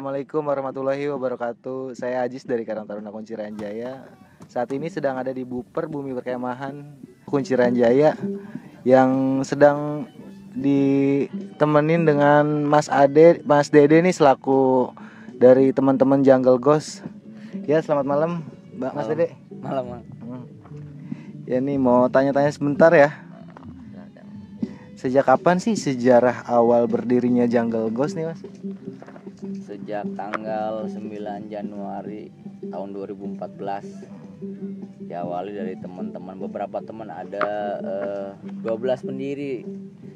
Assalamualaikum warahmatullahi wabarakatuh. Saya Ajis dari Karang Taruna Kunciran Jaya. Saat ini sedang ada di Buper Bumi Perkemahan Kunciran Jaya yang sedang ditemenin dengan Mas Dede nih selaku dari teman-teman Jungle Ghost. Ya, selamat malam, Mas Dede. Malam, Bang. Ya nih mau tanya-tanya sebentar ya. Sejak kapan sih sejarah awal berdirinya Jungle Ghost nih, Mas? Sejak tanggal 9 Januari tahun 2014 diawali dari teman-teman, beberapa teman, ada 12 pendiri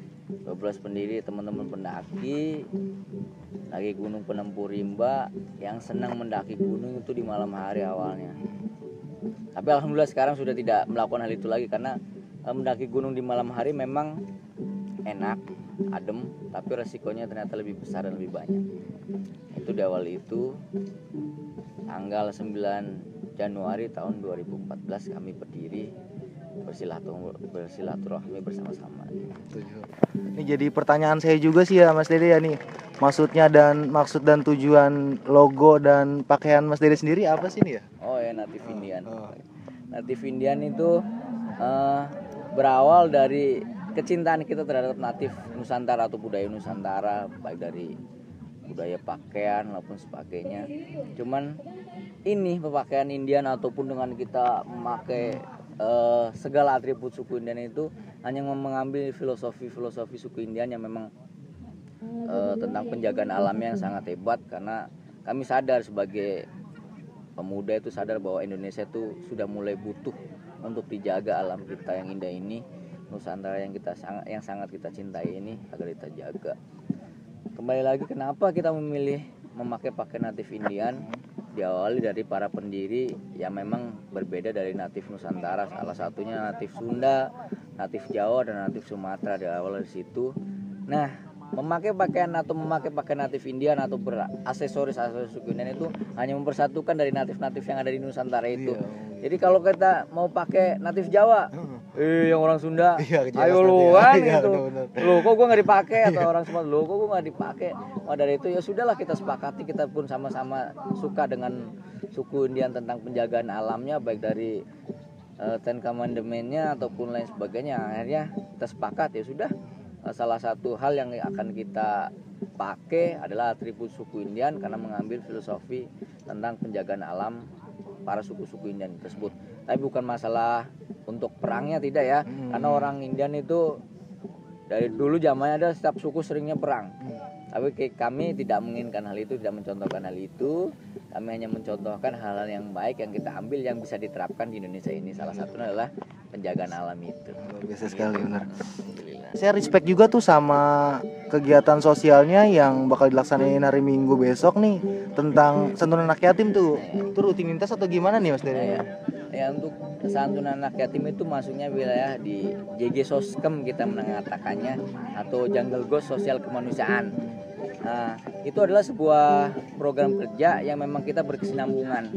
teman-teman pendaki Gunung Penempuh Rimba yang senang mendaki gunung itu di malam hari awalnya. Tapi alhamdulillah sekarang sudah tidak melakukan hal itu lagi karena mendaki gunung di malam hari memang enak, adem, tapi resikonya ternyata lebih besar dan lebih banyak. Itu di awal itu tanggal 9 Januari tahun 2014 kami berdiri bersilaturahmi bersama-sama. Ini jadi pertanyaan saya juga sih ya Mas Dede ya nih. Maksud dan tujuan logo dan pakaian Mas Dede sendiri apa sih nih ya? Oh ya, Native Indian. Native Indian itu berawal dari kecintaan kita terhadap natif Nusantara atau budaya Nusantara, baik dari budaya pakaian maupun sebagainya. Cuman ini pemakaian Indian ataupun dengan kita memakai segala atribut suku Indian itu hanya mengambil filosofi suku Indian yang memang tentang penjagaan alamnya yang sangat hebat. Karena kami sadar sebagai pemuda itu sadar bahwa Indonesia itu sudah mulai butuh untuk dijaga alam kita yang indah ini, Nusantara yang sangat kita cintai ini agar kita jaga. Kembali lagi kenapa kita memilih memakai pakaian natif Indian, diawali dari para pendiri yang memang berbeda dari natif Nusantara. Salah satunya natif Sunda, natif Jawa, dan natif Sumatera. Diawali dari situ. Nah, memakai pakaian natif Indian atau beraksesoris suku Indian itu hanya mempersatukan dari natif-natif yang ada di Nusantara itu. Jadi kalau kita mau pakai natif Jawa, yang orang Sunda, ayo lu kan gitu. Lu kok gua nggak dipakai, atau orang Sumatera, lu kok gua nggak dipakai. Dari itu ya sudahlah, kita sepakati, kita pun sama-sama suka dengan suku Indian tentang penjagaan alamnya, baik dari Ten Commandment-nya ataupun lain sebagainya. Akhirnya kita sepakat, ya sudah, salah satu hal yang akan kita pakai adalah atribut suku Indian karena mengambil filosofi tentang penjagaan alam para suku-suku Indian tersebut. Tapi bukan masalah untuk perangnya, tidak ya. Karena orang Indian itu dari dulu zamannya ada, setiap suku seringnya perang. Tapi kami tidak menginginkan hal itu, tidak mencontohkan hal itu. Kami hanya mencontohkan hal-hal yang baik yang kita ambil yang bisa diterapkan di Indonesia ini. Salah satunya adalah penjagaan alam itu. Luar biasa sekali, benar. Saya respect juga tuh sama kegiatan sosialnya yang bakal dilaksanain hari Minggu besok nih tentang santunan anak yatim tuh. Itu rutinitas atau gimana nih Mas Dede? Ya, untuk santunan anak yatim itu masuknya wilayah di JG Soskem kita mengatakannya, atau Jungle Ghost Sosial Kemanusiaan. Nah, itu adalah sebuah program kerja yang memang kita berkesinambungan.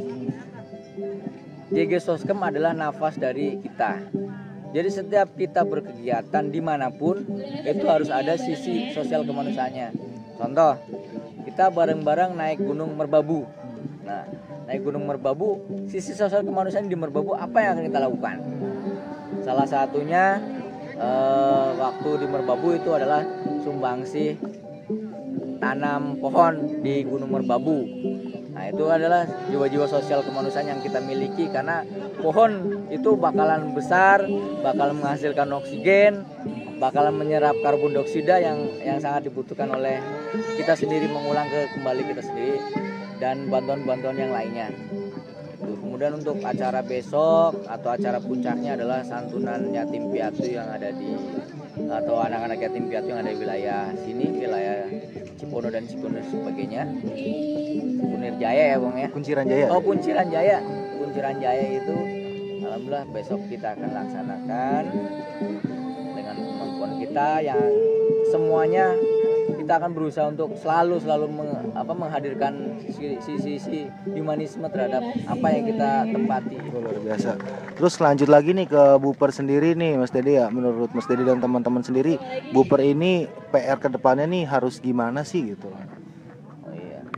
JG Soskem adalah nafas dari kita. Jadi setiap kita berkegiatan dimanapun itu harus ada sisi sosial kemanusiaannya. Contoh, kita bareng-bareng naik Gunung Merbabu. Nah, naik Gunung Merbabu, sisi sosial kemanusiaan di Merbabu apa yang akan kita lakukan? Salah satunya waktu di Merbabu itu adalah sumbangsi tanam pohon di Gunung Merbabu. Nah, itu adalah jiwa-jiwa sosial kemanusiaan yang kita miliki, karena pohon itu bakalan besar, bakalan menghasilkan oksigen, bakalan menyerap karbon dioksida yang sangat dibutuhkan oleh kita sendiri, mengulang kembali kita sendiri, dan bantuan-bantuan yang lainnya. Kemudian untuk acara besok atau acara puncaknya adalah santunan yatim piatu yang ada di, atau anak-anak yatim piatu yang ada di wilayah sini, wilayah Cipondo dan Cikoneng dan sebagainya. Kunir Jaya ya Bang ya? Kunciran Jaya. Oh, Kunciran Jaya. Kunciran Jaya itu alhamdulillah besok kita akan laksanakan dengan kemampuan kita yang semuanya kita akan berusaha untuk selalu menghadirkan sisi humanisme terhadap apa yang kita tempati. Luar biasa. Terus lanjut lagi nih ke Buper sendiri nih Mas Dede ya. Menurut Mas Dede dan teman-teman sendiri, Buper ini PR kedepannya nih harus gimana sih gitu? Oh iya.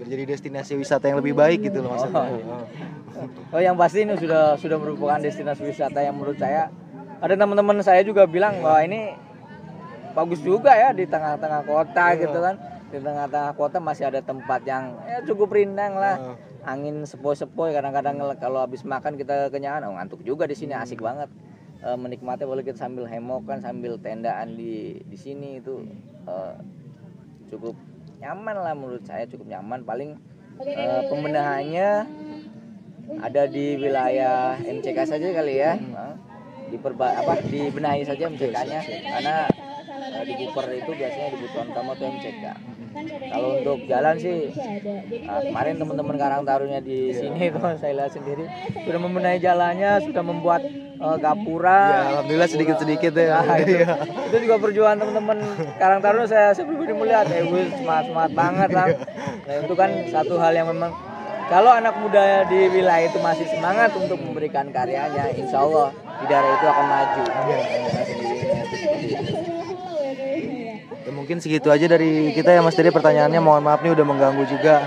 biar jadi destinasi wisata yang lebih baik gitu loh maksudnya. Oh, yang pasti ini sudah merupakan destinasi wisata yang menurut saya, ada teman-teman saya juga bilang bahwa ini bagus juga ya di tengah-tengah kota gitu kan. Di tengah-tengah kota masih ada tempat yang ya cukup rindang lah. Angin sepoi-sepoi, kadang-kadang kalau habis makan kita kenyangan, ngantuk juga di sini, asik banget. Menikmati kalau kita sambil hemokan, sambil tendaan di sini itu cukup nyaman lah menurut saya, cukup nyaman. Paling pembenahannya ada di wilayah MCK saja kali ya. Dibenahi saja MCK-nya, karena di Buper itu biasanya dibutuhkan utama tuh MCK. Kalau untuk jalan sih, kemarin teman-teman Karang Tarunnya di sini tuh saya lihat sendiri sudah membenahi jalannya, sudah membuat gapura. Ya, alhamdulillah sedikit-sedikit ya. Nah, itu juga perjuangan teman-teman Karang Taruna, saya pribadi melihat semangat banget lah. Nah, itu kan satu hal yang memang kalau anak muda di wilayah itu masih semangat untuk memberikan karyanya, insya Allah di daerah itu akan maju. Ya, mungkin segitu aja dari kita ya Mas Dede, pertanyaannya mohon maaf nih udah mengganggu juga.